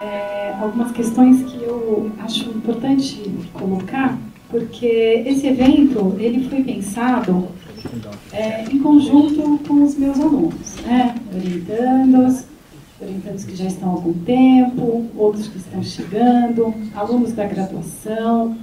algumas questões que eu acho importante colocar, porque esse evento ele foi pensado em conjunto com os meus alunos, né? Orientandos que já estão há algum tempo, outros que estão chegando, alunos da graduação.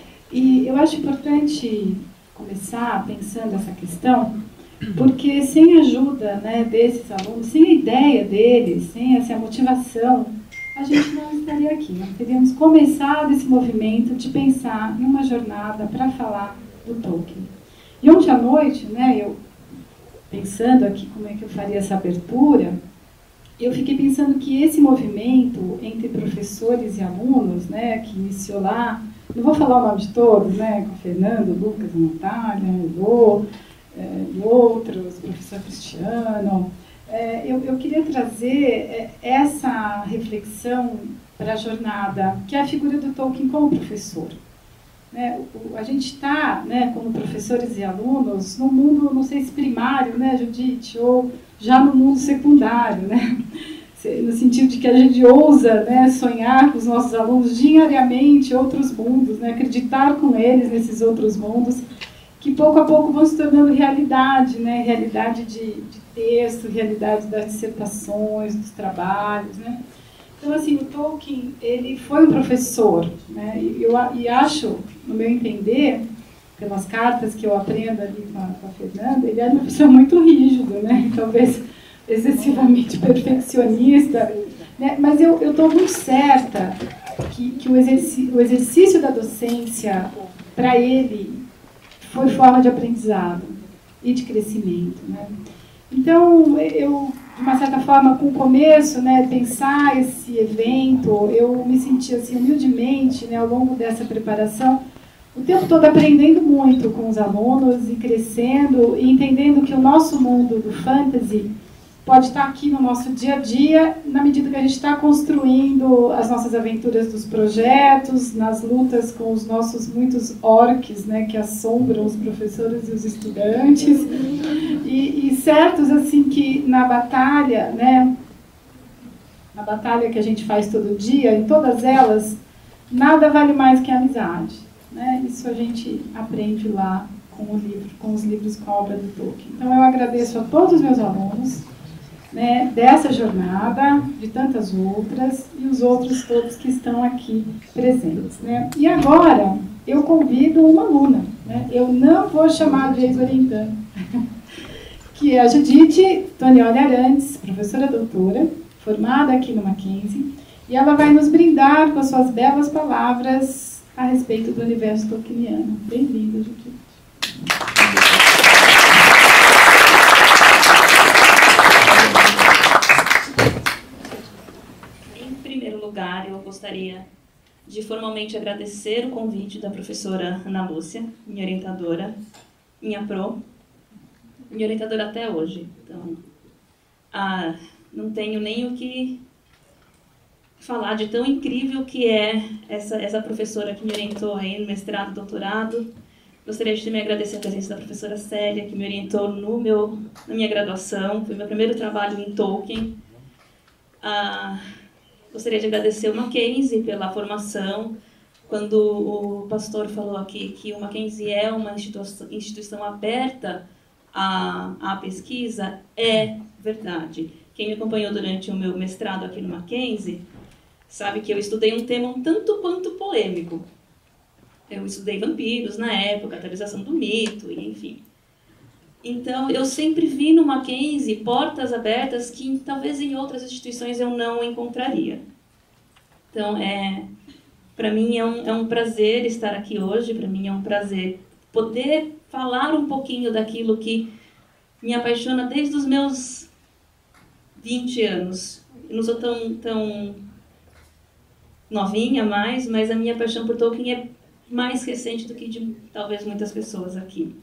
E eu acho importante começar pensando essa questão, porque sem a ajuda, né, desses alunos, sem a ideia deles, sem essa motivação, a gente não estaria aqui. Nós teríamos começado esse movimento de pensar em uma jornada para falar do Tolkien. E ontem à noite, né, eu pensando aqui como é que eu faria essa abertura, eu fiquei pensando que esse movimento entre professores e alunos, né, que iniciou lá, não vou falar o nome de todos, né, com o Fernando, o Lucas, a Natália, o Lô, e outros, o professor Cristiano. Eu queria trazer essa reflexão para a jornada, que é a figura do Tolkien como professor. Né, a gente está, né, como professores e alunos, no mundo, não sei se primário, né, Judite, ou já no mundo secundário, né, no sentido de que a gente ousa, né, sonhar com os nossos alunos diariamente outros mundos, né, acreditar com eles nesses outros mundos, que pouco a pouco vão se tornando realidade, né, realidade de texto, realidade das dissertações, dos trabalhos, né. Então, assim, o Tolkien, ele foi um professor, né, e acho, no meu entender, pelas cartas que eu aprendo ali com a Fernanda, ele era uma pessoa muito rígida, né, talvez excessivamente perfeccionista, né, mas eu estou muito certa que o exercício da docência, para ele, foi forma de aprendizado e de crescimento, né. Então, eu, de uma certa forma, com o começo, né, pensar esse evento, eu me senti assim, humildemente, né, ao longo dessa preparação, o tempo todo aprendendo muito com os alunos e crescendo e entendendo que o nosso mundo do fantasy pode estar aqui no nosso dia a dia, na medida que a gente está construindo as nossas aventuras dos projetos, nas lutas com os nossos muitos orcs, né, que assombram os professores e os estudantes, e certos assim que na batalha, né, na batalha que a gente faz todo dia, em todas elas, nada vale mais que a amizade, né? Isso a gente aprende lá com os livros com a obra do Tolkien. Então eu agradeço a todos os meus alunos, né, dessa jornada, de tantas outras, e os outros todos que estão aqui presentes, né? E agora, eu convido uma aluna, né? Eu não vou chamar de ex-orientanda, que é a Judite Tonioli Arantes, professora doutora, formada aqui no Mackenzie, e ela vai nos brindar com as suas belas palavras a respeito do universo tolkieniano. Bem-vinda, Judite. Eu gostaria de formalmente agradecer o convite da professora Ana Lúcia, minha orientadora, minha orientadora até hoje. Então, não tenho nem o que falar de tão incrível que é essa professora que me orientou aí no mestrado e doutorado. Gostaria de também agradecer a presença da professora Célia, que me orientou na minha graduação, foi meu primeiro trabalho em Tolkien. Gostaria de agradecer o Mackenzie pela formação. Quando o pastor falou aqui que o Mackenzie é uma instituição aberta à pesquisa, é verdade. Quem me acompanhou durante o meu mestrado aqui no Mackenzie sabe que eu estudei um tema um tanto quanto polêmico. Eu estudei vampiros na época, atualização do mito, e enfim. Então, eu sempre vi no Mackenzie portas abertas que talvez em outras instituições eu não encontraria. Então, para mim é um prazer estar aqui hoje, para mim é um prazer poder falar um pouquinho daquilo que me apaixona desde os meus 20 anos. Eu não sou tão novinha mais, mas a minha paixão por Tolkien é mais recente do que de talvez muitas pessoas aqui.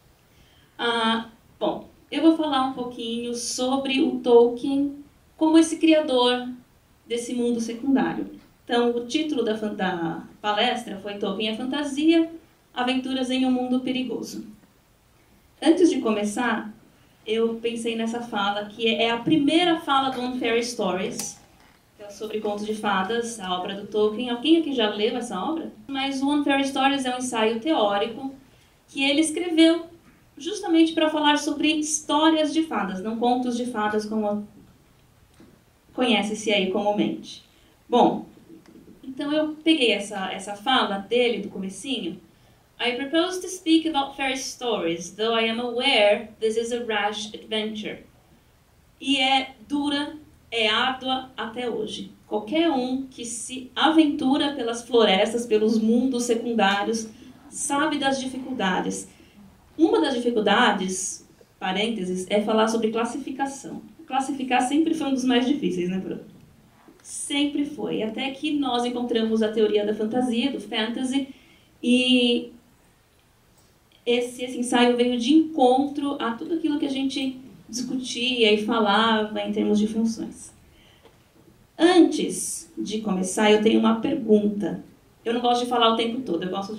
Bom, eu vou falar um pouquinho sobre o Tolkien como esse criador desse mundo secundário. Então, o título da palestra foi Tolkien a Fantasia, Aventuras em um Mundo Perigoso. Antes de começar, eu pensei nessa fala, que é a primeira fala do On Fairy Stories. sobre contos de fadas, a obra do Tolkien. Alguém aqui já leu essa obra? Mas o One Fairy Stories é um ensaio teórico que ele escreveu justamente para falar sobre histórias de fadas, não contos de fadas como conhece-se aí comumente. Bom, então eu peguei essa fala dele, do comecinho. I propose to speak about fairy stories, though I am aware this is a rash adventure. E é dura, é árdua até hoje. Qualquer um que se aventura pelas florestas, pelos mundos secundários, sabe das dificuldades. Uma das dificuldades, parênteses, é falar sobre classificação. Classificar sempre foi um dos mais difíceis, né, Bruno? Sempre foi. Até que nós encontramos a teoria da fantasia, do fantasy, e esse ensaio veio de encontro a tudo aquilo que a gente discutia e falava em termos de funções. Antes de começar, eu tenho uma pergunta. Eu não gosto de falar o tempo todo, eu gosto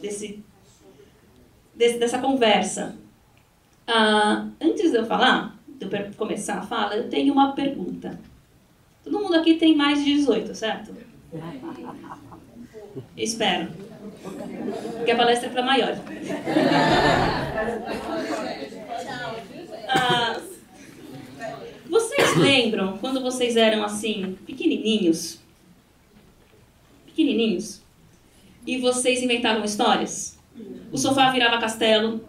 dessa conversa. Antes de eu falar, de eu começar a fala, eu tenho uma pergunta. Todo mundo aqui tem mais de 18, certo? Espero. Porque a palestra é para maiores. Vocês lembram quando vocês eram assim, pequenininhos? Pequenininhos? E vocês inventavam histórias? O sofá virava castelo?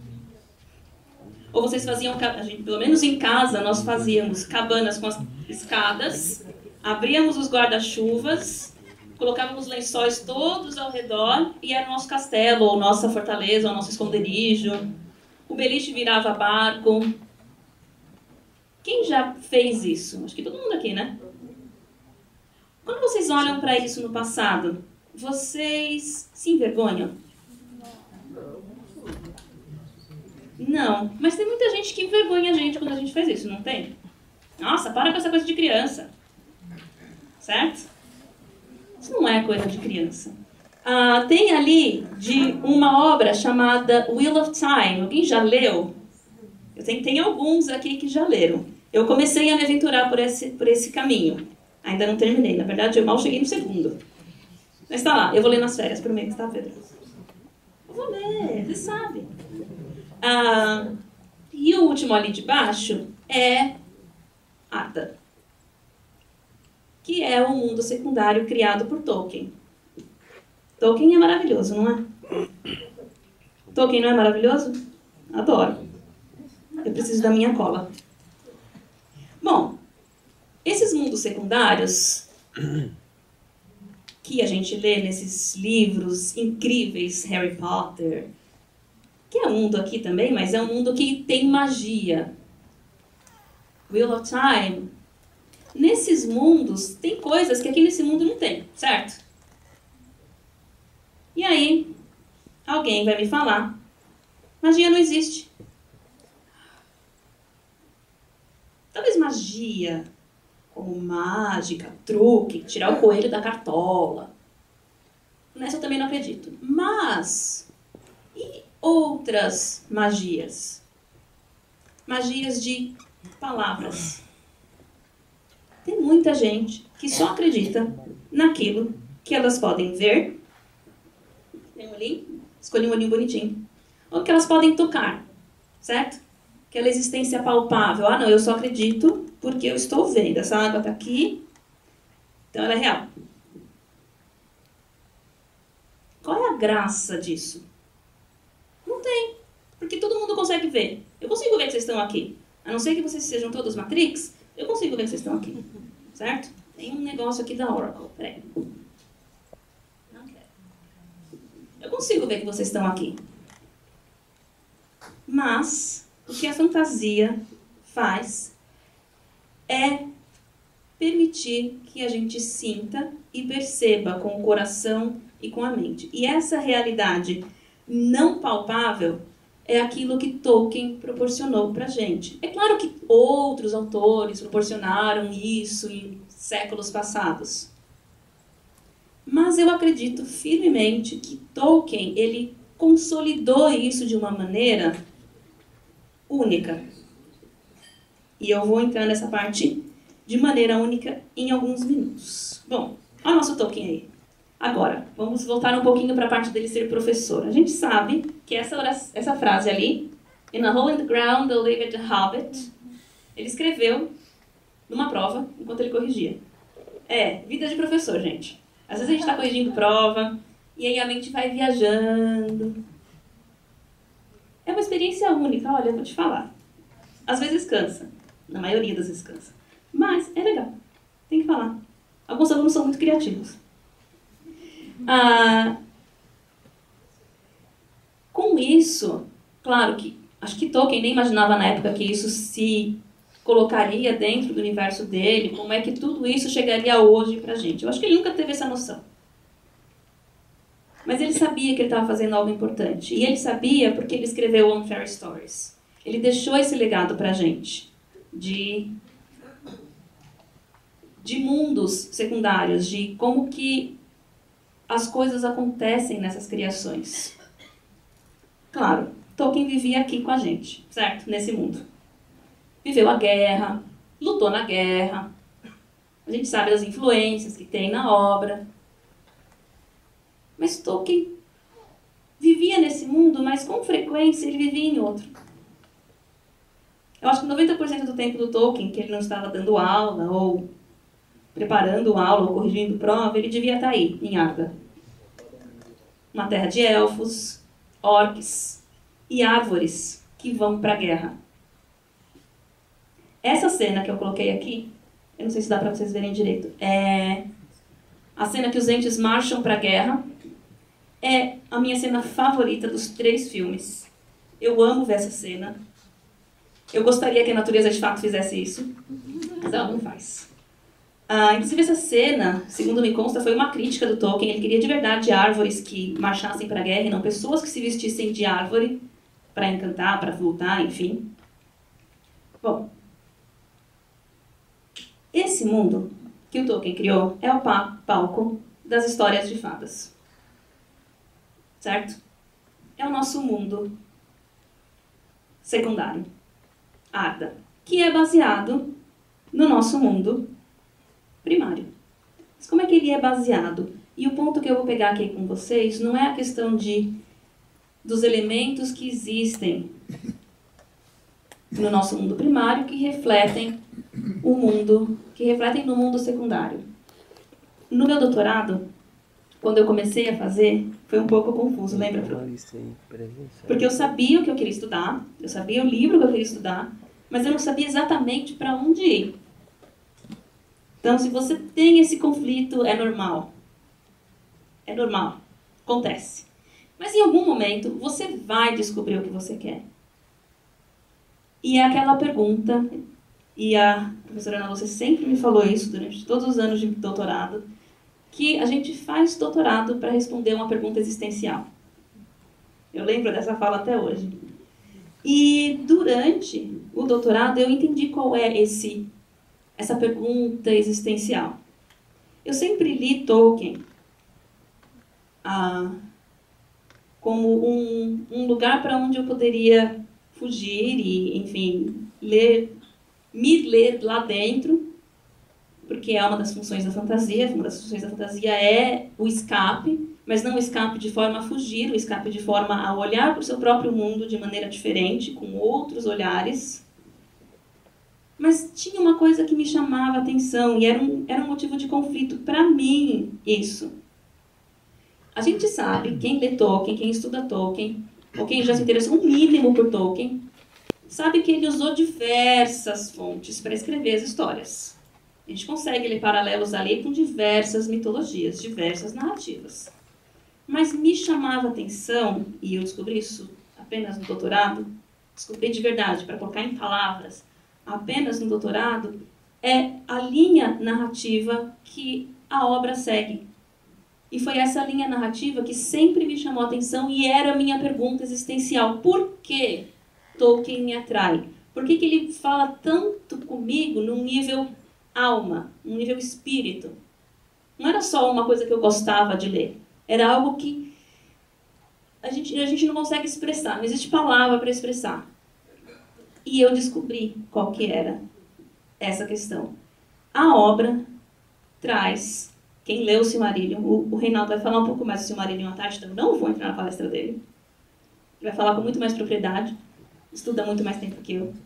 Ou vocês faziam, pelo menos em casa, nós fazíamos cabanas com as escadas, abríamos os guarda-chuvas, colocávamos lençóis todos ao redor e era o nosso castelo, ou nossa fortaleza, ou nosso esconderijo. O beliche virava barco. Quem já fez isso? Acho que todo mundo aqui, né? Quando vocês olham para isso no passado, vocês se envergonham? Não, mas tem muita gente que envergonha a gente quando a gente faz isso, não tem? Nossa, para com essa coisa de criança. Certo? Isso não é coisa de criança. Tem ali de uma obra chamada Wheel of Time. Alguém já leu? Tem alguns aqui que já leram. Eu comecei a me aventurar por esse caminho. Ainda não terminei. Na verdade, eu mal cheguei no segundo. Mas está lá. Eu vou ler nas férias. Prometo, tá, Pedro? Eu vou ler. Você sabe. E o último ali de baixo é Arda, que é o mundo secundário criado por Tolkien. Tolkien é maravilhoso, não é? Tolkien não é maravilhoso? Adoro. Eu preciso da minha cola. Bom, esses mundos secundários que a gente lê nesses livros incríveis, Harry Potter, que é um mundo aqui também, mas é um mundo que tem magia. Wheel of Time. Nesses mundos, tem coisas que aqui nesse mundo não tem, certo? E aí, alguém vai me falar, magia não existe. Talvez magia, como mágica, truque, tirar o coelho da cartola. Nessa eu também não acredito. Mas, e outras magias? Magias de palavras. Tem muita gente que só acredita naquilo que elas podem ver. Tem um olhinho? Escolhi um olhinho bonitinho. Ou que elas podem tocar, certo? Aquela existência palpável. Não, eu só acredito porque eu estou vendo. Essa água está aqui, então ela é real. Qual é a graça disso? Não tem, porque todo mundo consegue ver. Eu consigo ver que vocês estão aqui. A não ser que vocês sejam todos Matrix, eu consigo ver que vocês estão aqui. Certo? Tem um negócio aqui da Oracle. Peraí. Não quero. Eu consigo ver que vocês estão aqui. Mas o que a fantasia faz é permitir que a gente sinta e perceba com o coração e com a mente. E essa realidade não palpável é aquilo que Tolkien proporcionou para a gente. É claro que outros autores proporcionaram isso em séculos passados. Mas eu acredito firmemente que Tolkien, ele consolidou isso de uma maneira única. E eu vou entrar nessa parte de maneira única em alguns minutos. Bom, olha o nosso Tolkien aí. Agora, vamos voltar um pouquinho para a parte dele ser professor. A gente sabe que essa frase ali, "In a hole in the ground there lived a hobbit", ele escreveu numa prova enquanto ele corrigia. Vida de professor, gente. Às vezes a gente está corrigindo prova e aí a mente vai viajando. É uma experiência única, olha, eu vou te falar. Às vezes cansa, na maioria das vezes cansa. Mas é legal, tem que falar. Alguns alunos são muito criativos. Com isso, claro que acho que Tolkien nem imaginava na época que isso se colocaria dentro do universo dele, como é que tudo isso chegaria hoje pra gente. Eu acho que ele nunca teve essa noção. Mas ele sabia que ele estava fazendo algo importante. E ele sabia porque ele escreveu One Fairy Stories. Ele deixou esse legado pra gente de mundos secundários, de como que as coisas acontecem nessas criações. Claro, Tolkien vivia aqui com a gente, certo? Nesse mundo. Viveu a guerra, lutou na guerra. A gente sabe das influências que tem na obra. Mas Tolkien vivia nesse mundo, mas com frequência ele vivia em outro. Eu acho que 90% do tempo do Tolkien, que ele não estava dando aula, ou preparando aula, ou corrigindo prova, ele devia estar aí, em Arda. Uma terra de elfos, orques e árvores que vão para a guerra. Essa cena que eu coloquei aqui, eu não sei se dá para vocês verem direito, é a cena que os entes marcham para a guerra. É a minha cena favorita dos 3 filmes. Eu amo ver essa cena. Eu gostaria que a natureza de fato fizesse isso, mas ela não faz. Inclusive essa cena, segundo me consta, foi uma crítica do Tolkien. Ele queria de verdade árvores que marchassem para a guerra e não pessoas que se vestissem de árvore para encantar, para lutar, enfim. Bom, esse mundo que o Tolkien criou é o palco das histórias de fadas. Certo? É o nosso mundo secundário, Arda, que é baseado no nosso mundo primário. Mas como é que ele é baseado? E o ponto que eu vou pegar aqui com vocês não é a questão dos elementos que existem no nosso mundo primário que refletem no mundo secundário. No meu doutorado, quando eu comecei a fazer, foi um pouco confuso, lembra? Porque eu sabia o que eu queria estudar, eu sabia o livro que eu queria estudar, mas eu não sabia exatamente para onde ir. Então, se você tem esse conflito, é normal. É normal. Acontece. Mas em algum momento, você vai descobrir o que você quer. E é aquela pergunta, e a professora Ana Lúcia sempre me falou isso durante todos os anos de doutorado, que a gente faz doutorado para responder uma pergunta existencial. Eu lembro dessa fala até hoje. E durante o doutorado eu entendi qual é essa pergunta existencial. Eu sempre li Tolkien como um lugar para onde eu poderia fugir e, enfim, me ler lá dentro, porque é uma das funções da fantasia. Uma das funções da fantasia é o escape, mas não o escape de forma a fugir, o escape de forma a olhar para o seu próprio mundo de maneira diferente, com outros olhares. Mas tinha uma coisa que me chamava a atenção e era um motivo de conflito para mim, isso. A gente sabe, quem lê Tolkien, quem estuda Tolkien, ou quem já se interessou um mínimo por Tolkien, sabe que ele usou diversas fontes para escrever as histórias. A gente consegue ler paralelos ali com diversas mitologias, diversas narrativas. Mas me chamava a atenção, e eu descobri isso apenas no doutorado, descobri de verdade, para colocar em palavras, apenas no doutorado, é a linha narrativa que a obra segue. E foi essa linha narrativa que sempre me chamou a atenção e era a minha pergunta existencial. Por que Tolkien me atrai? Por que ele fala tanto comigo num nível alma, num nível espírito? Não era só uma coisa que eu gostava de ler. Era algo que a gente não consegue expressar, não existe palavra para expressar. E eu descobri qual que era essa questão. a obra traz, quem leu o Silmarillion, o Reinaldo vai falar um pouco mais do Silmarillion à tarde, então eu não vou entrar na palestra dele. Ele vai falar com muito mais propriedade, estuda muito mais tempo que eu.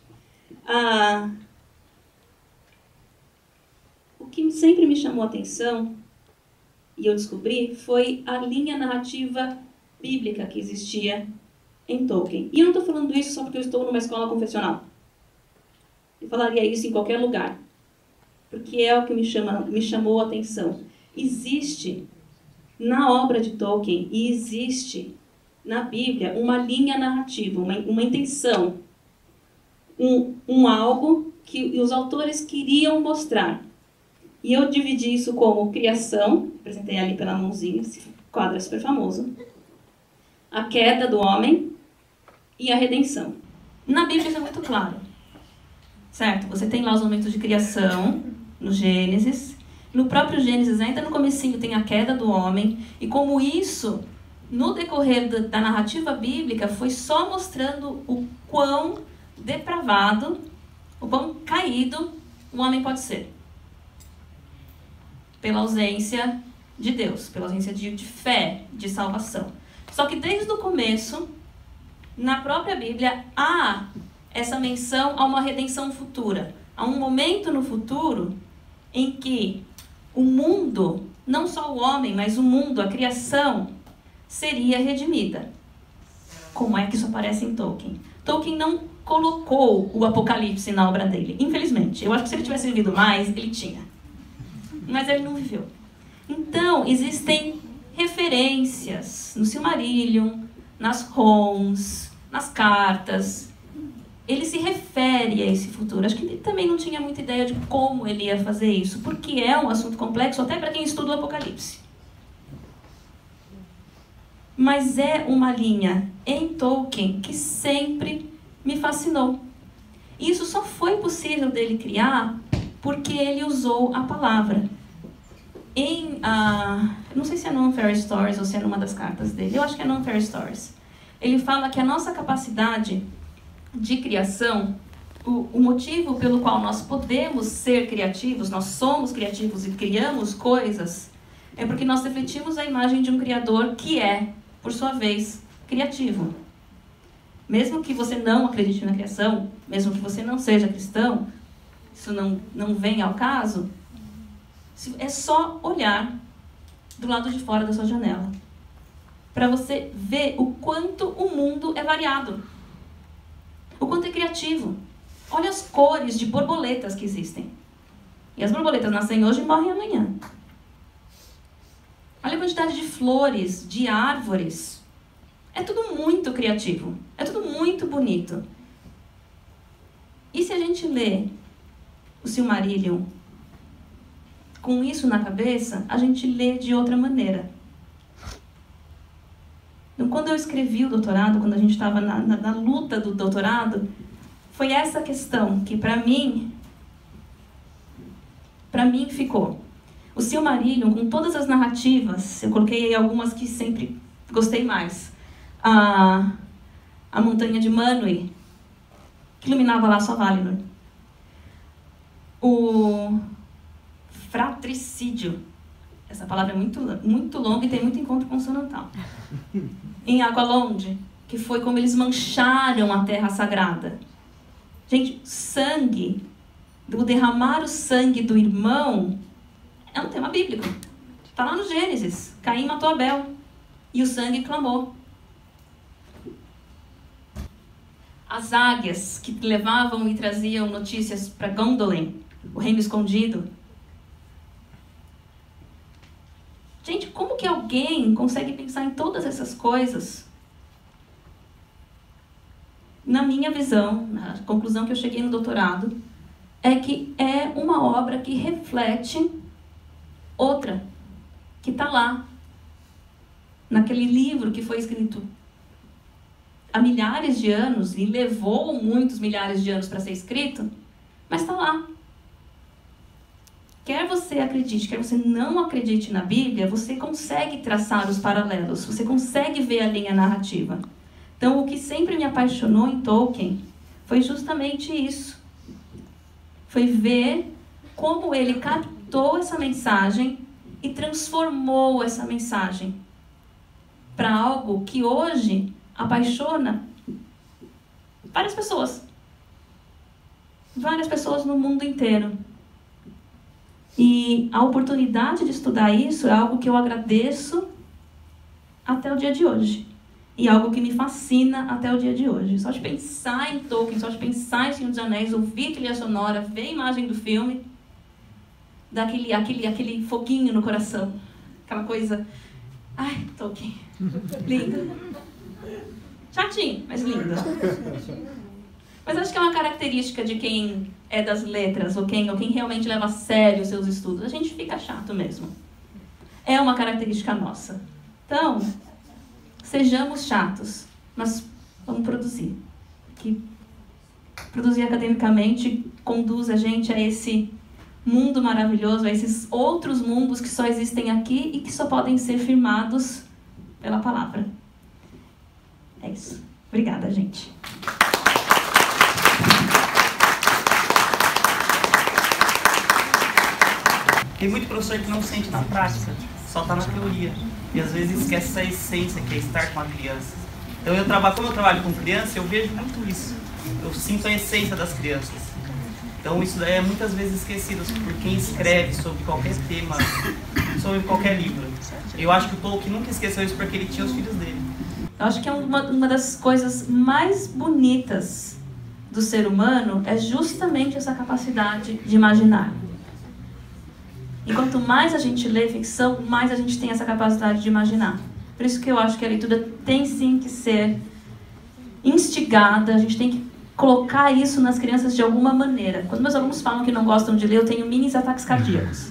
O que sempre me chamou a atenção, e eu descobri, foi a linha narrativa bíblica que existia em Tolkien. E eu não estou falando isso só porque eu estou numa escola confessional. Eu falaria isso em qualquer lugar. Porque é o que me chamou a atenção. Existe na obra de Tolkien e existe na Bíblia uma linha narrativa, uma intenção, um algo que os autores queriam mostrar. E eu dividi isso como criação, apresentei ali pela mãozinha, esse quadro é super famoso, a queda do homem e a redenção. Na Bíblia isso é muito claro, certo? Você tem lá os momentos de criação, no Gênesis. No próprio Gênesis, ainda no comecinho, tem a queda do homem. E como isso, no decorrer da narrativa bíblica, foi só mostrando o quão depravado, o quão caído o homem pode ser. Pela ausência de Deus, pela ausência de fé, de salvação. Só que desde o começo, na própria Bíblia, há essa menção a uma redenção futura. Há um momento no futuro em que o mundo, não só o homem, mas o mundo, a criação, seria redimida. Como é que isso aparece em Tolkien? Tolkien não colocou o Apocalipse na obra dele, infelizmente. Eu acho que se ele tivesse vivido mais, ele tinha. Mas ele não viveu. Então, existem referências no Silmarillion, nas Rons, nas cartas. Ele se refere a esse futuro. Acho que ele também não tinha muita ideia de como ele ia fazer isso, porque é um assunto complexo até para quem estuda o Apocalipse. Mas é uma linha em Tolkien que sempre me fascinou. E isso só foi possível dele criar porque ele usou a palavra. Não sei se é no Unfair Stories ou se é numa das cartas dele. Eu acho que é no Unfair Stories. Ele fala que a nossa capacidade de criação, o motivo pelo qual nós podemos ser criativos, nós somos criativos e criamos coisas, é porque nós refletimos a imagem de um Criador que é, por sua vez, criativo. Mesmo que você não acredite na criação, mesmo que você não seja cristão, isso não vem ao caso, é só olhar do lado de fora da sua janela para você ver o quanto o mundo é variado. O quanto é criativo. Olha as cores de borboletas que existem. E as borboletas nascem hoje e morrem amanhã. Olha a quantidade de flores, de árvores. É tudo muito criativo. É tudo muito bonito. E se a gente lê o Silmarillion com isso na cabeça, a gente lê de outra maneira. Então, quando eu escrevi o doutorado, quando a gente estava na luta do doutorado, foi essa questão que, para mim ficou. O Silmarillion, com todas as narrativas, eu coloquei aí algumas que sempre gostei mais. A montanha de Manwë, que iluminava lá só Valinor. O fratricídio. Essa palavra é muito longa e tem muito encontro consonantal. Em Aqualond, que foi como eles mancharam a terra sagrada. Gente, sangue, o derramar o sangue do irmão, é um tema bíblico. Está lá no Gênesis. Caim matou Abel e o sangue clamou. As águias que levavam e traziam notícias para Gondolin, o reino escondido. Gente, como que alguém consegue pensar em todas essas coisas? Na minha visão, na conclusão que eu cheguei no doutorado, é que é uma obra que reflete outra, que está lá, naquele livro que foi escrito há milhares de anos, e levou muitos milhares de anos para ser escrito, mas está lá. Quer você acredite, quer você não acredite na Bíblia, você consegue traçar os paralelos, você consegue ver a linha narrativa. Então, o que sempre me apaixonou em Tolkien foi justamente isso. Foi ver como ele captou essa mensagem e transformou essa mensagem para algo que hoje apaixona várias pessoas. Várias pessoas no mundo inteiro. E a oportunidade de estudar isso é algo que eu agradeço até o dia de hoje. E algo que me fascina até o dia de hoje. Só de pensar em Tolkien, só de pensar em Senhor dos Anéis, ouvir trilha sonora, ver a imagem do filme, dá aquele foguinho no coração. Aquela coisa... Ai, Tolkien. Lindo. Chatinho, mas lindo. Mas acho que é uma característica de quem é das letras, ou quem realmente leva a sério os seus estudos. A gente fica chato mesmo. É uma característica nossa. Então, sejamos chatos, mas vamos produzir. Que produzir academicamente conduz a gente a esse mundo maravilhoso, a esses outros mundos que só existem aqui e que só podem ser firmados pela palavra. É isso. Obrigada, gente. Tem muito professor que não sente na prática, só está na teoria. E às vezes esquece essa essência que é estar com a criança. Então como eu trabalho com criança, eu vejo muito isso. Eu sinto a essência das crianças. Então isso é muitas vezes esquecido por quem escreve sobre qualquer tema, sobre qualquer livro. Eu acho que o Tolkien nunca esqueceu isso porque ele tinha os filhos dele. Eu acho que é uma das coisas mais bonitas do ser humano é justamente essa capacidade de imaginar. E quanto mais a gente lê ficção, mais a gente tem essa capacidade de imaginar. Por isso que eu acho que a leitura tem sim que ser instigada, a gente tem que colocar isso nas crianças de alguma maneira. Quando meus alunos falam que não gostam de ler, eu tenho minis ataques cardíacos.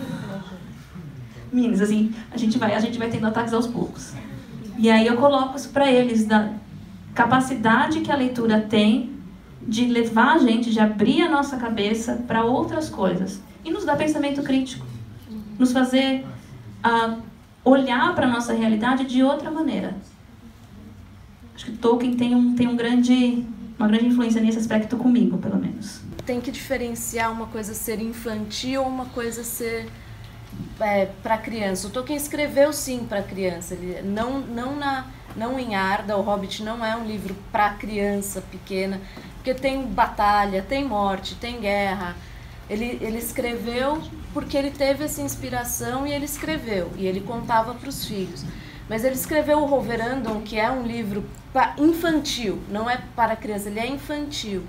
Minis, assim, a gente vai tendo ataques aos poucos. E aí eu coloco isso para eles, da capacidade que a leitura tem de levar a gente, de abrir a nossa cabeça para outras coisas. E nos dá pensamento crítico. Nos fazer olhar para a nossa realidade de outra maneira. Acho que Tolkien tem uma grande influência nesse aspecto comigo, pelo menos. Tem que diferenciar uma coisa ser infantil ou uma coisa ser para criança. O Tolkien escreveu sim para criança. Ele, não em Arda, o Hobbit não é um livro para criança pequena, porque tem batalha, tem morte, tem guerra. Ele escreveu porque ele teve essa inspiração e ele escreveu. E ele contava para os filhos. Mas ele escreveu o Roverandom, que é um livro infantil, não é para criança, ele é infantil.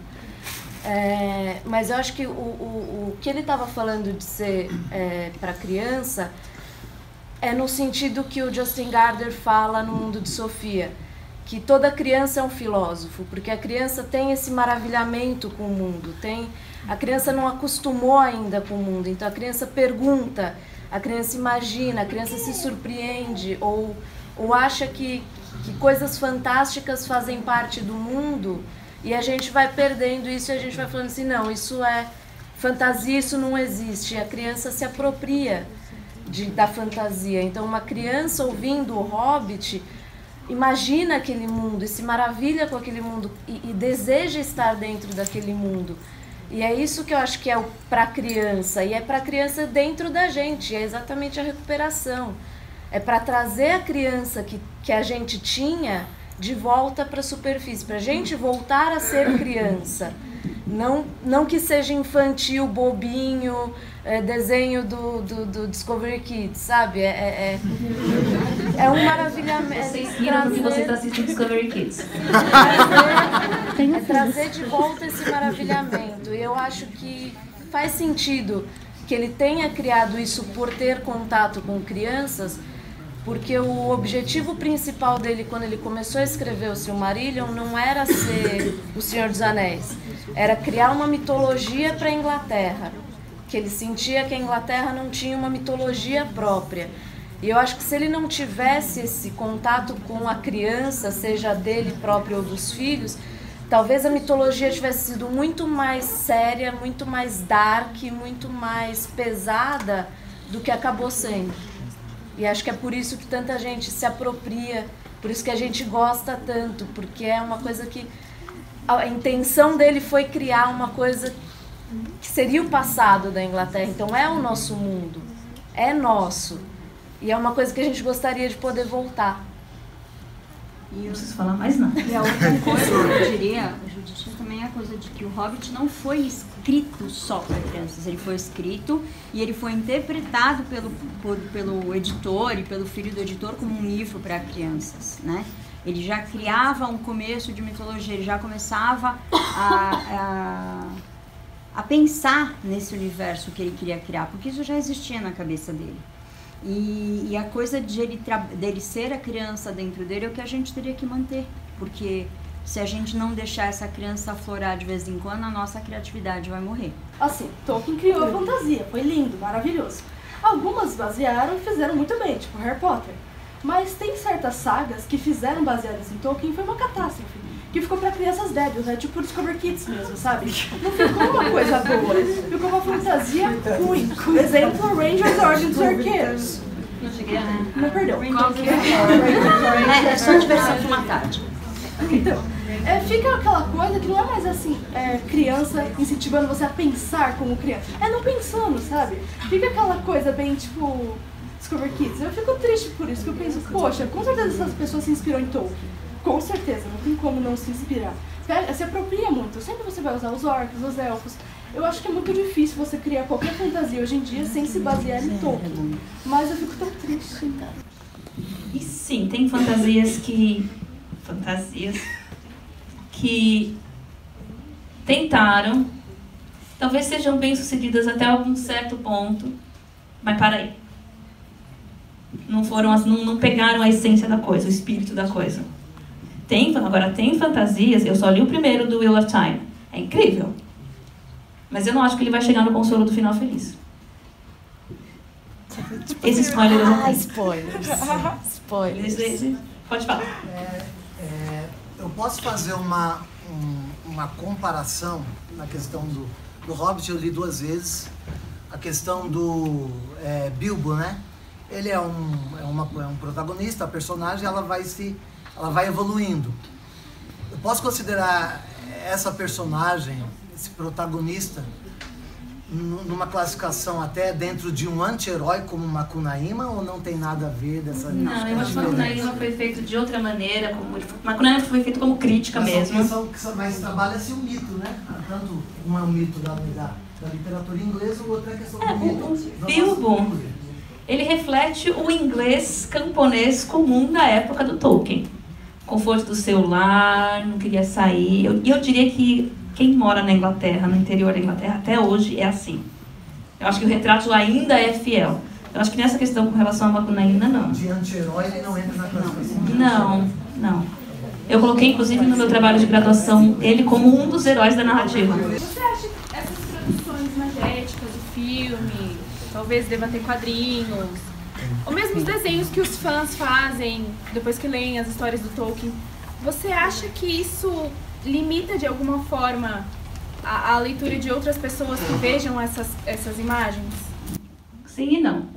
Mas eu acho que o que ele estava falando de ser para criança é no sentido que o Justin Gardner fala no Mundo de Sofia, que toda criança é um filósofo, porque a criança tem esse maravilhamento com o mundo, a criança não acostumou ainda com o mundo, então a criança pergunta, a criança imagina, a criança se surpreende ou acha que coisas fantásticas fazem parte do mundo e a gente vai perdendo isso e a gente vai falando assim, não, isso é fantasia, isso não existe. E a criança se apropria da fantasia. Então uma criança ouvindo o Hobbit imagina aquele mundo e se maravilha com aquele mundo e deseja estar dentro daquele mundo. E é isso que eu acho que é para a criança, e é para a criança dentro da gente, é exatamente a recuperação. É para trazer a criança que a gente tinha de volta para a superfície, para a gente voltar a ser criança. Não que seja infantil, bobinho, desenho do Discovery Kids, sabe? É um maravilhamento. Vocês riram porque você está assistindo Discovery Kids. É trazer de volta esse maravilhamento. E eu acho que faz sentido que ele tenha criado isso por ter contato com crianças, porque o objetivo principal dele quando ele começou a escrever o Silmarillion não era ser o Senhor dos Anéis, era criar uma mitologia para a Inglaterra, que ele sentia que a Inglaterra não tinha uma mitologia própria. E eu acho que se ele não tivesse esse contato com a criança, seja dele próprio ou dos filhos, talvez a mitologia tivesse sido muito mais séria, muito mais dark, muito mais pesada do que acabou sendo. E acho que é por isso que tanta gente se apropria, por isso que a gente gosta tanto, porque é uma coisa que a intenção dele foi criar uma coisa que seria o passado da Inglaterra. Então é o nosso mundo, é nosso. E é uma coisa que a gente gostaria de poder voltar. E eu preciso falar mais nada. E a outra coisa que eu diria, Judith, também é a coisa de que o Hobbit não foi escrito só para crianças. Ele foi escrito e ele foi interpretado pelo editor e pelo filho do editor como um livro para crianças, né? Ele já criava um começo de mitologia, ele já começava a pensar nesse universo que ele queria criar, porque isso já existia na cabeça dele. E a coisa dele ser a criança dentro dele é o que a gente teria que manter, porque se a gente não deixar essa criança aflorar de vez em quando, a nossa criatividade vai morrer. Assim, Tolkien criou a fantasia, foi lindo, maravilhoso. Algumas basearam e fizeram muito bem, tipo Harry Potter. Mas tem certas sagas que fizeram baseadas em Tolkien e foi uma catástrofe. Que ficou pra crianças débeis, né? Tipo Discover Kids mesmo, sabe? Não ficou uma coisa boa, ficou uma fantasia ruim. Exemplo, Rangers Origins for Kids. Não cheguei a ver. Não, perdão. Qual que É só diversão de uma tarde. Então, fica aquela coisa que não é mais assim, criança incentivando você a pensar como criança. É não pensando, sabe? Fica aquela coisa bem, tipo, Discover Kids. Eu fico triste por isso, que eu penso, poxa, com certeza essas pessoas se inspiram em Tolkien. Com certeza, não tem como não se inspirar. Se apropria muito. Sempre você vai usar os orcs, os elfos. Eu acho que é muito difícil você criar qualquer fantasia hoje em dia sem se basear em Tolkien. Mas eu fico tão triste. E sim, tem fantasias que tentaram, talvez sejam bem-sucedidas até algum certo ponto, mas para aí. Não pegaram a essência da coisa, o espírito da coisa. Agora, tem fantasias, eu só li o primeiro do Wheel of Time. É incrível. Mas eu não acho que ele vai chegar no consolo do final feliz. Esse spoiler eu não tenho. Spoilers. Pode falar. Eu posso fazer uma comparação na questão do Hobbit. Eu li 2 vezes. A questão do Bilbo, né? Ele é um protagonista, a personagem, ela vai evoluindo. Eu posso considerar essa personagem, esse protagonista, numa classificação até dentro de um anti-herói como Macunaíma, ou não tem nada a ver dessa... Não, eu acho que Macunaíma foi feito de outra maneira. Macunaíma foi feito como crítica mesmo. Mas trabalha-se o mito, né? Tanto um é o mito da literatura inglesa, o outro é a questão do mito. O Bilbo, ele reflete o inglês camponês comum da época do Tolkien. Conforto do seu lar, não queria sair. Eu diria que quem mora na Inglaterra, no interior da Inglaterra, até hoje é assim. Eu acho que o retrato ainda é fiel. Eu acho que nessa questão com relação a Macunaíma, não. De anti-herói ele não entra na classificação. Não. Eu coloquei, inclusive, no meu trabalho de graduação, ele como um dos heróis da narrativa. Você acha que essas produções magéticas, o filme, talvez deva ter quadrinhos, ou mesmo os desenhos que os fãs fazem depois que leem as histórias do Tolkien, você acha que isso limita de alguma forma a leitura de outras pessoas que vejam essas imagens? Sim e não.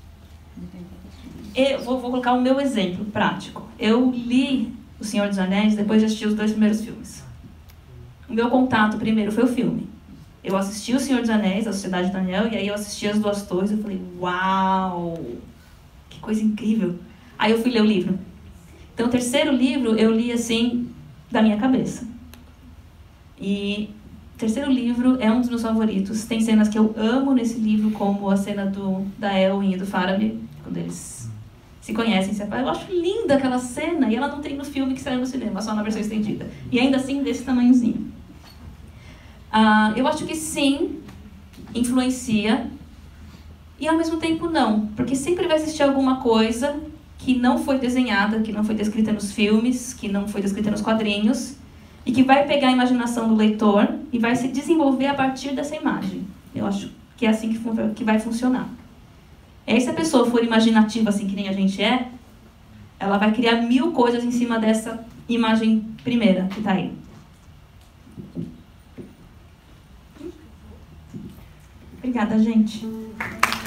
Eu vou colocar o meu exemplo prático. Eu li O Senhor dos Anéis depois de assistir os 2 primeiros filmes. O meu contato primeiro foi o filme. Eu assisti O Senhor dos Anéis, A Sociedade do Anel, e aí eu assisti As Duas Torres e eu falei, uau, que coisa incrível. Aí eu fui ler o livro. Então o 3º livro eu li assim, da minha cabeça. E o 3º livro é um dos meus favoritos. Tem cenas que eu amo nesse livro, como a cena da Elwin e do Faramir, quando eles se conhecem, se apaixonam. Eu acho linda aquela cena, e ela não tem no filme que saiu no cinema, só na versão estendida. E ainda assim, desse tamanhozinho. Eu acho que sim, influencia, e ao mesmo tempo não, porque sempre vai existir alguma coisa que não foi desenhada, que não foi descrita nos filmes, que não foi descrita nos quadrinhos, e que vai pegar a imaginação do leitor e vai se desenvolver a partir dessa imagem. Eu acho que é assim que vai funcionar. E aí, se a pessoa for imaginativa, assim que nem a gente é, ela vai criar 1000 coisas em cima dessa imagem primeira que está aí. Obrigada, gente.